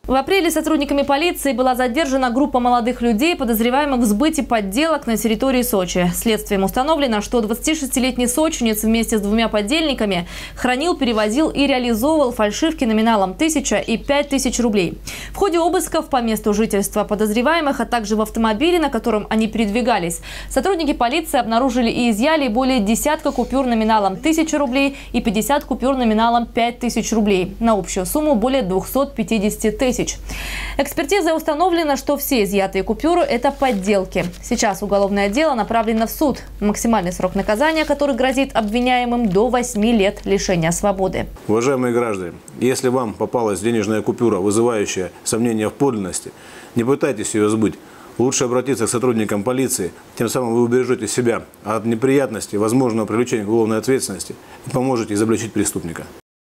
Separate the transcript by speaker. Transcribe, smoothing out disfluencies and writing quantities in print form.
Speaker 1: В апреле сотрудниками полиции была задержана группа молодых людей, подозреваемых в сбыте подделок на территории Сочи. Следствием установлено, что 26-летний сочинец вместе с двумя подельниками хранил, перевозил и реализовывал фальшивки номиналом 1000 и 5000 рублей. В ходе обысков по месту жительства подозреваемых, а также в автомобиле, на котором они передвигались, сотрудники полиции обнаружили и изъяли более десятка купюр номиналом 1000 рублей и 50 купюр номиналом 5000 рублей на общую сумму более 250 тысяч. Экспертизой установлено, что все изъятые купюры – это подделки. Сейчас уголовное дело направлено в суд. Максимальный срок наказания, который грозит обвиняемым, до 8 лет лишения свободы.
Speaker 2: Уважаемые граждане, если вам попалась денежная купюра, вызывающая сомнения в подлинности, не пытайтесь ее сбыть. Лучше обратиться к сотрудникам полиции, тем самым вы убережете себя от неприятностей, возможного привлечения к уголовной ответственности и поможете изобличить преступника.